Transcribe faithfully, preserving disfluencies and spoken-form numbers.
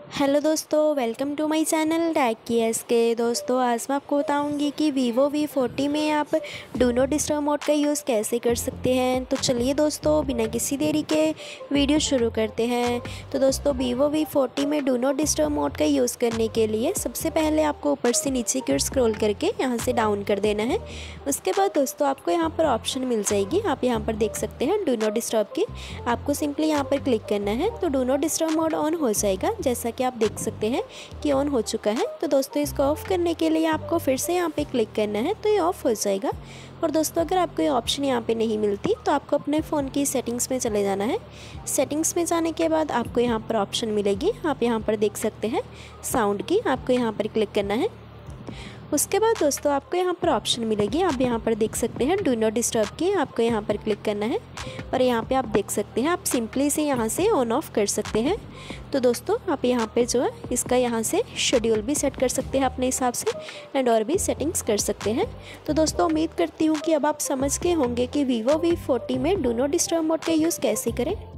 Hello दोस्तों, welcome to my channel tech की S K. दोस्तों आज मैं आपको बताऊंगी कि वीवो वी फोर्टी में आप डू नॉट डिस्टर्ब मोड का यूज़ कैसे कर सकते हैं। तो चलिए दोस्तों, बिना किसी देरी के वीडियो शुरू करते हैं। तो दोस्तों वीवो वी फोर्टी में डू नॉट डिस्टर्ब मोड का यूज़ करने के लिए सबसे पहले आपको ऊपर से नीचे की ओर स्क्रॉल करके यहाँ से डाउन कर देना है। उसके बाद दोस्तों आपको यहाँ पर ऑप्शन मिल जाएगी, आप यहाँ पर देख सकते हैं डू नॉट डिस्टर्ब की। आपको सिंपली यहाँ पर क्लिक करना है तो do not disturb mode on हो जाएगा, जैसा कि आप देख सकते हैं कि ऑन हो चुका है। तो दोस्तों इसको ऑफ करने के लिए आपको फिर से यहाँ पे क्लिक करना है तो ये ऑफ हो जाएगा। और दोस्तों अगर आपको ये ऑप्शन यहाँ पे नहीं मिलती तो आपको अपने फ़ोन की सेटिंग्स में चले जाना है। सेटिंग्स में जाने के बाद आपको यहाँ पर ऑप्शन मिलेगी, आप यहाँ पर देख सकते हैं साउंड की, आपको यहाँ पर क्लिक करना है। उसके बाद दोस्तों आपको यहाँ पर ऑप्शन मिलेगी, आप यहाँ पर देख सकते हैं डू नॉट डिस्टर्ब की, आपको यहाँ पर क्लिक करना है। और यहाँ पे आप देख सकते हैं आप सिंपली से यहाँ से ऑन ऑफ कर सकते हैं। तो दोस्तों आप यहाँ पे जो है इसका यहाँ से शेड्यूल भी सेट कर सकते हैं अपने हिसाब से, एंड और भी सेटिंग्स कर सकते हैं। तो दोस्तों उम्मीद करती हूँ कि अब आप समझ गए होंगे कि वीवो वी फोर्टी में डू नॉट डिस्टर्ब मोड का यूज़ कैसे करें।